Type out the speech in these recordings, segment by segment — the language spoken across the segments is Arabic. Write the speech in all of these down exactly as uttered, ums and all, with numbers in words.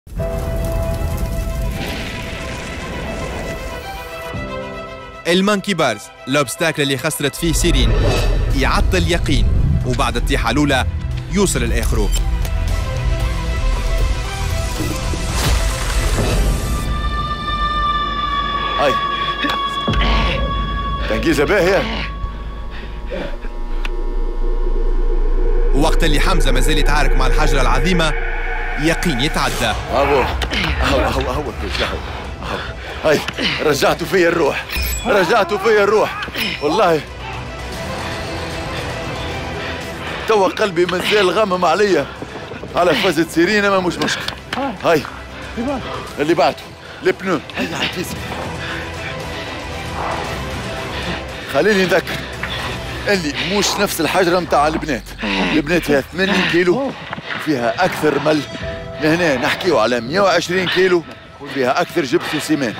المانكي بارز، الأوبستاكل اللي خسرت فيه سيرين، يعطل يقين وبعد الطيحة الأولى يوصل الآخر. هاي تنجيزة باهية. وقت اللي حمزة مازال يتعارك مع الحجرة العظيمة، يقين يتعدى. أبو هو هو هو هو هاي رجعتوا فيا الروح، رجعتوا فيا الروح والله. توا قلبي مازال غمم عليا على فازة سيرين، ما مش مشكل. هاي اللي بعده البنو. هاي عكيزة، خليني نذكر اللي مش نفس الحجرة متاع البنات. البنات فيها ثمانين كيلو وفيها أكثر مل. لهنا نحكيو على مئة وعشرين كيلو وفيها أكثر جبس وسيمان.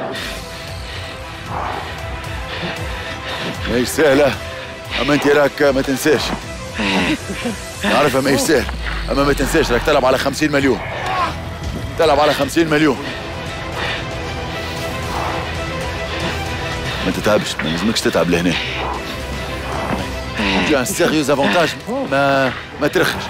ماهيش سهلة، أما أنت راك ما تنساش. نعرفها ماهيش سهل، أما ما تنساش راك تلعب على خمسين مليون. تلعب على خمسين مليون. ما تتعبش، ما لازمكش تتعب لهنا. Tu as un sérieux avantage. ما ما ترخش.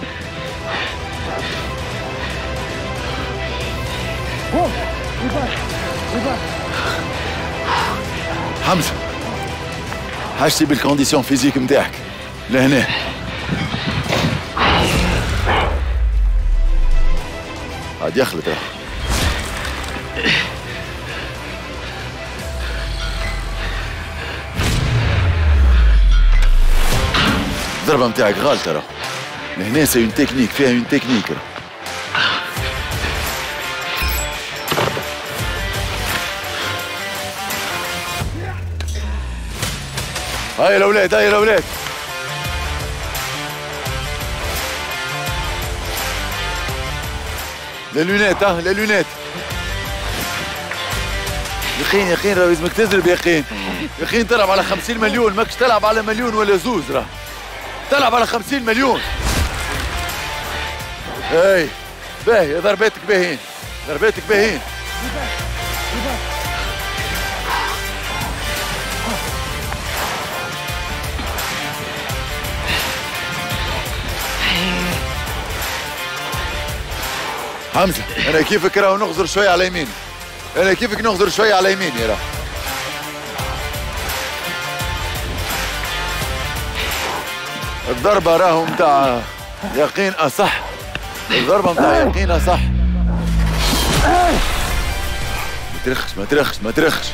حمزة حاجتي بالكونديسيون فيزيك متاعك لهنا. عاد يخلط راه. الضربة متاعك غالطة راه. لهنا سي اون تكنيك، فيها اون تكنيك راه. هاي الاولاد، هاي الاولاد. للونات، ها للونات. يقين يقين راه لازمك تزرب يقين. يقين تلعب على خمسين مليون، ماكش تلعب على مليون ولا زوز راه. تلعب على خمسين مليون. اي باهي، ضرباتك باهين، ضرباتك باهين. حمزة أنا كيفك راهو نغزر شوية على يمين. أنا كيفك نغزر شوية على يمين يا راه. الضربة راهو متاع يقين أصح. الضربة متاع يقين أصح. ما ترخش ما ترخش ما ترخش.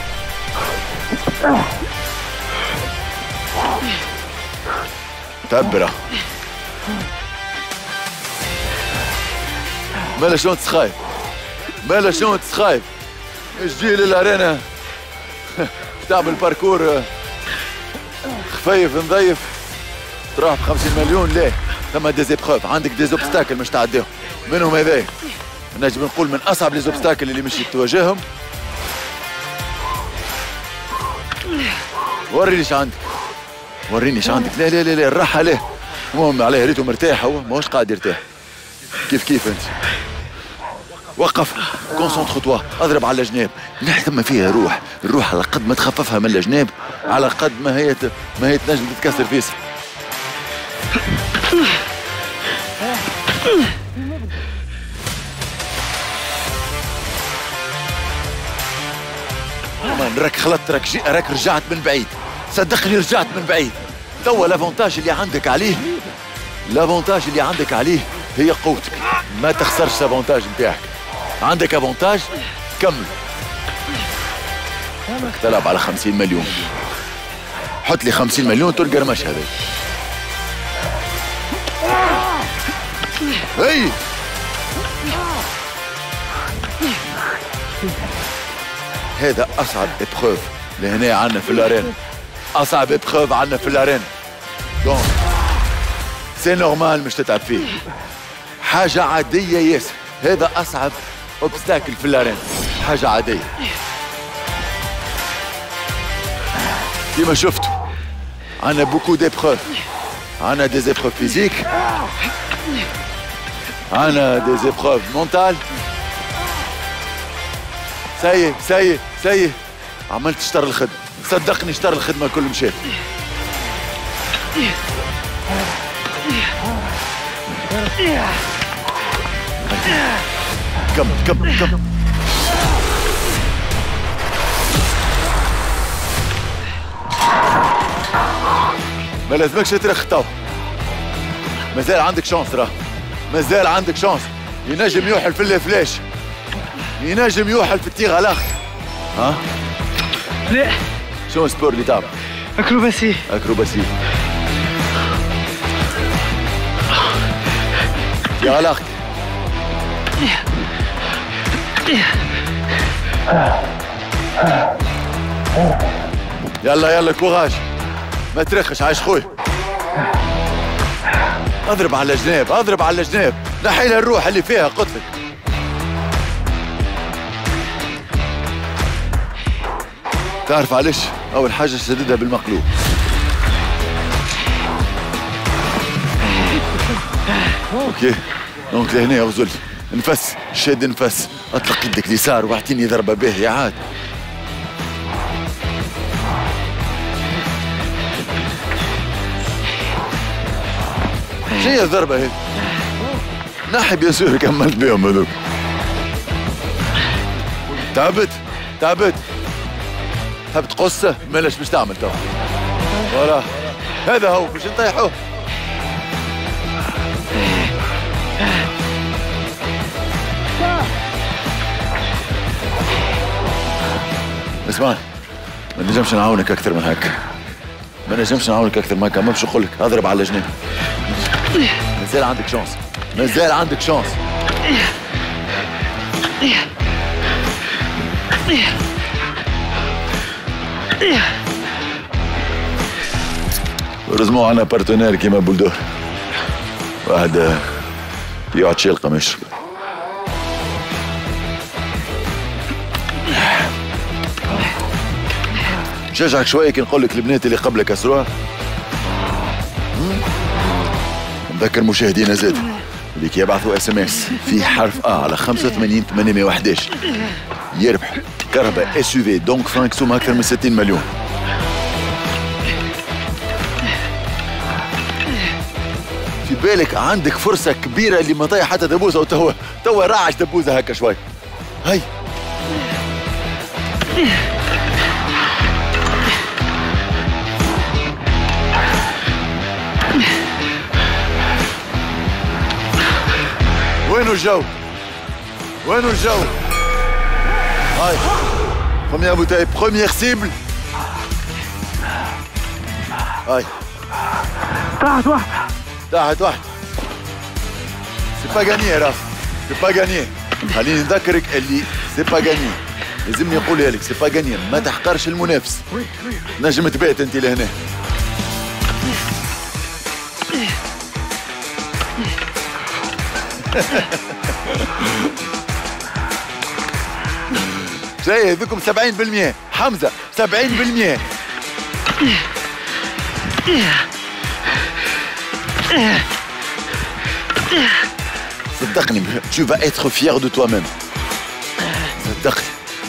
تبرة. مالا شلون تسخايف؟ مالا شلون تسخايف؟ اش تجي للارينا تعمل باركور خفيف نظيف تروح ب خمسين مليون؟ ليه؟ ثم ديزيبخوف، عندك ديزوبستاكل مش تعديهم، منهم هذايا. نجم نقول من اصعب ليزوبستاكل اللي مش تواجههم. وريني ايش عندك، وريني ايش عندك. لا لا لا لا الراحة ليه؟ المهم عليه ريتو مرتاح، هو ماهوش قاعد يرتاح. كيف كيف انت؟ وقف، كونسونتر توا، اضرب على الجناب. لا ثم فيها روح، الروح على قد ما تخففها من الجناب على قد ما هي ت... ما هي تنجم تتكسر فيسا. راك خلطت، راك جي... راك رجعت من بعيد، صدقني رجعت من بعيد. توا لافونتاج اللي عندك عليه، لافونتاج اللي عندك عليه هي قوتك، ما تخسرش الافونتاج نتاعك. عندك افونتاج كمل. راك تلعب على خمسين مليون، حط لي خمسين مليون تلقى رمش هذا. هي هذا اصعب ابخوف لهنا عندنا في الارين، اصعب ابخوف عندنا في الارين. دونك سي نورمال مش تتعب فيه، حاجة عادية ياسر. هذا أصعب أوبستاكل في الأرين، حاجة عادية. كيما شفتوا عندنا بوكو ديبخوف، عندنا دي زيبخوف فيزيك، عندنا دي زيبخوف مونتال، سيء سيء سيء عملت اشتر الخدمة، صدقني اشتر الخدمة كل مشيت. كمل كمل كمل. ما لازمكش ترخ تو، مازال عندك شانس راه، مازال عندك شانس. ينجم يوحل في الفلاش، ينجم يوحل في التيغ على الاخر. ها؟ لا. شنو السبور اللي تعمل؟ اكروباسي. اكروباسي. يا على اختي. يلا يلا كوراج، ما ترخش، عايش خويا. اضرب على الجناب، اضرب على الجناب، نحي لها الروح اللي فيها قلت لك. تعرف علاش؟ أول حاجة شددها بالمقلوب. اوكي، دونك لهنا غزل، نفس، شد نفس، اطلق يدك اليسار واعطيني ضربة باهية عاد. شنو هي الضربة هذه؟ نحي بيان سور كملت بهم هذوك. تعبت تعبت تحب تقصه؟ مالاش باش تعمل تو. فوالا هذا هو باش نطيحوه. اسمعني، ما نجمش نعاونك أكثر من هكا، ما نجمش نعاونك أكثر من هكا، ما باش نقول لك اضرب على جنين. مازال عندك شانس، مازال عندك شانس. هوريزمون عندنا بارتنير كيما بولدور، واحد يقعد شيلقة ما يشرب. نشجعك شوية كي نقول لك البنات اللي قبلك كسروها. نذكر مشاهدينا زاد اللي كي يبعثوا اس ام اس في حرف ا على خمسة وثمانين ثمانمائة وأحد عشر يربح كهرباء اس يو في دونك فرانك سوم اكثر من ستين مليون. في بالك عندك فرصة كبيرة اللي ما طيح حتى دبوزة، وتوا توا راعش دبوزة هكا شوي. هاي وينو الجو؟ وينو الجو؟ هاي بروميير بوتاي، بروميير سيبل. هاي طاحت واحدة، طاحت واحدة. سي با غاني راه، سي با غاني. خليني نذكرك اللي سي با غاني، لازمني نقولها لك، سي با غاني، ما تحقرش المنافس. نجم تبات انت لهنا. جاي هذوكم سبعين بالمئة، حمزة سبعين بالمئة. صدقني tu vas être fier de toi-même. صدقني.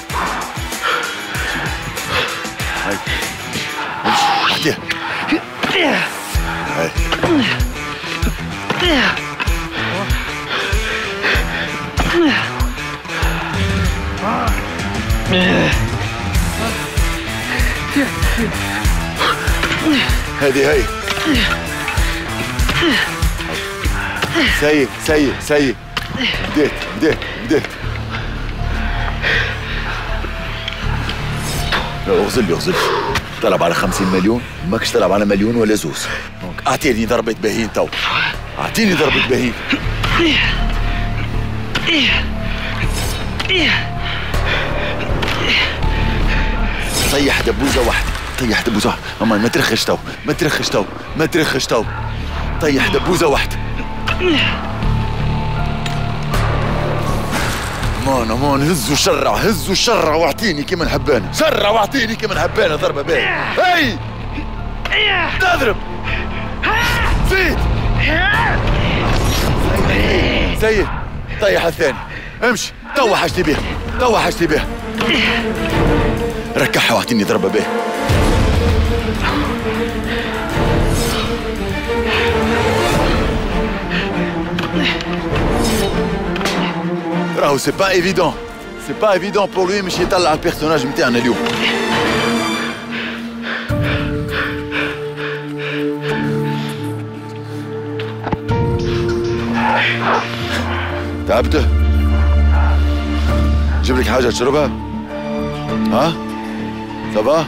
هاي امشي احكيها. هاي هذه هي. سيء سيء سيء. بديت بديت بديت. لا اغزل لي اغزل. تلعب على خمسين مليون، ماكش تلعب على مليون ولا زوز. اعطيني ضربة باهين تو. اعطيني ضربة باهين. طيح دبوزة واحدة، طيح دبوزة واحدة، أما ما ترخش تو، ما ترخش تو، ما ترخش تو. طيح دبوزة واحدة. مان مان هزوا شرع، هزوا شرع واعطيني كيما نحبانا، شرع واعطيني كيما نحبانا ضربة باهية. هاي تضرب. زيد. زيد. طيح الثاني. امشي، توا حاجتي بيها، توا حاجتي بيها. ركعها واعطيني ضربة به. راهو سي با ايفيدون، سي با ايفيدون بور لوي باش يطلع البيرسوناج نتاعنا اليوم. تعبت؟ جيب لك حاجة تشربها؟ ها؟ صباح؟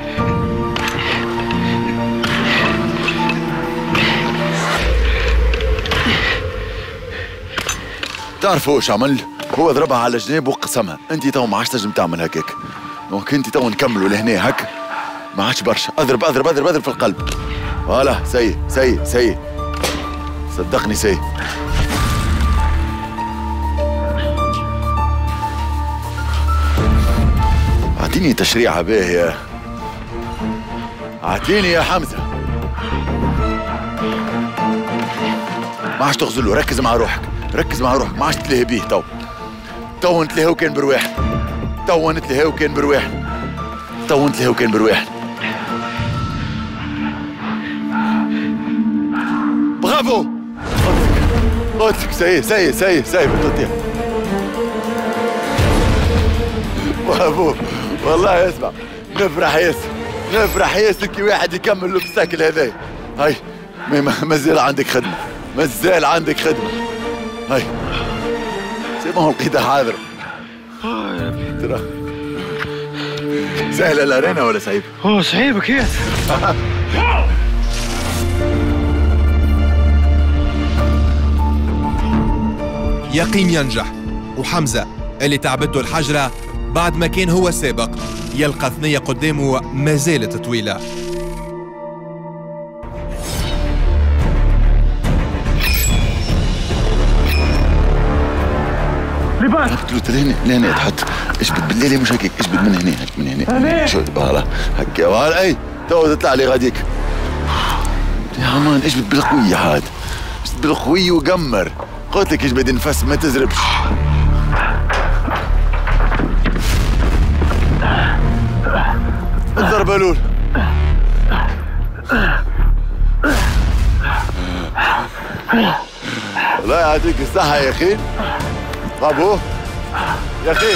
تعرفوا واش عمل؟ هو ضربها على جناب وقسمها، انت تو ما عادش تنجم تعمل هكاك. دونك انت تو نكملوا لهنا هكا، ما عادش برشا، اضرب اضرب اضرب اضرب في القلب. فوالا سي سي سي صدقني سي. اعطيني تشريعة باهية، اعطيني يا حمزة. ما عادش تغزلوا، ركز مع روحك، ركز مع روحك، ما عادش تلهي بيه. تو تو نتلهيو كان برواحنا، تو نتلهيو كان برواحنا، تو نتلهيو كان برواحنا. برافو، قلت لك سي سي سي سي بالتطيح. برافو والله. اسمع، نفرح ياسر، نفرح ياسر كي واحد يكمل الاوبستاكل هذايا. هاي مازال عندك خدمة، مازال عندك خدمة. هاي سي بون لقيتها حاضرة. ترى سهلة الأرينا ولا صعيبة؟ اوه صعيبة كيف؟ يقين ينجح، وحمزة اللي تعبته الحجرة بعد ما كان هو السابق يلقى ثنية قدامه ما زالت طويلة. لباس قلت لهنا لهنا تحط اجبد بالليل، مش هكاك، اجبد من هنا هك من هنا. شو فوالا هكا فوالا. اي تو تطلع لي غاديك يا عمان. اجبد بالقوية عاد، اجبد بالقوية وقمر. قلت لك اجبد نفس ما تزربش. الضربة الأولى. الله يعطيك الصحة يا أخي. برافو يا أخي.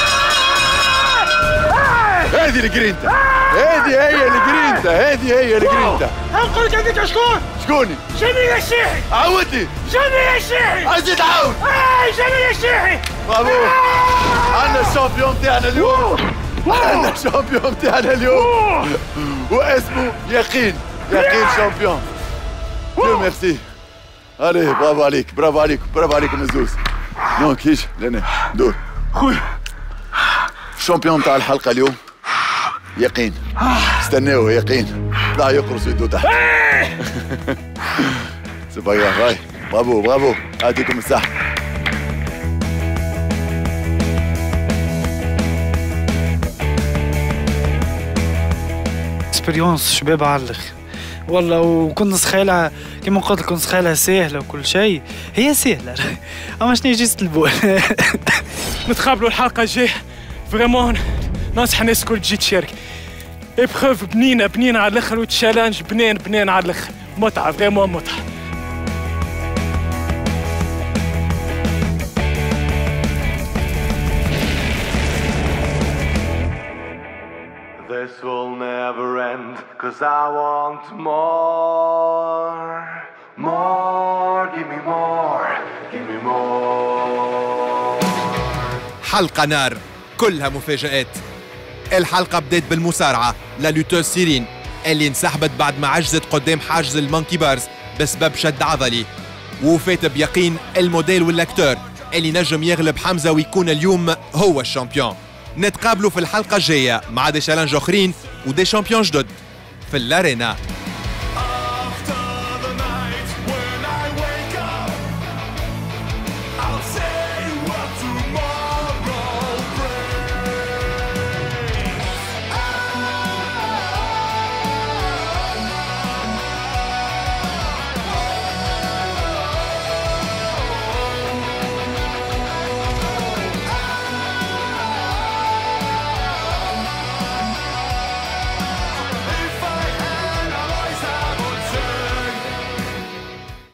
هذه الجرينتا، هذه هي الجرينتا، هذه هي الجرينتا. نقول لك هذيك شكون؟ شكوني؟ جميل الشيحي. عودني. جميل الشيحي. عايز تعاود. اي جميل الشيحي. برافو. عندنا الشامبيون تاعنا اليوم. عندنا الشامبيون تاعنا اليوم واسمه يقين. يقين شامبيون. ديو ميرسي. عليه برافو عليك، برافو عليك، برافو عليكم الزوز. دونك هيج لنا دور. خويا الشامبيون تاع الحلقة اليوم يقين. استناوه يقين. طلع يقرص يدو تحت. سي با غراف. هاي برافو برافو، يعطيكم الصحة. اكسبيريونس شباب على الاخر والله. وكنت نتخيلها كما قلت لك، كنت نتخيلها سهله وكل شيء، هي سهله اما شنو جيت البول. نتقابلوا الحلقه الجايه فريمون. ننصح الناس الكل تجي تشارك. ابخوف بنينه بنينه على الاخر، وتشالنج بنين بنين على الاخر. متعه فريمون متعه. This will never end, cause I want more. More, give me more, give me more. حلقة نار كلها مفاجآت. الحلقة بدأت بالمصارعة للوتوز سيرين اللي انسحبت بعد ما عجزت قدام حاجز المونكي بارز بسبب شد عضلي، وفات بيقين الموديل والاكتور اللي نجم يغلب حمزة ويكون اليوم هو الشامبيون. نتقابلوا في الحلقة الجاية مع دي شالنج أخرين ودي شامبيون جدد في الأرينا.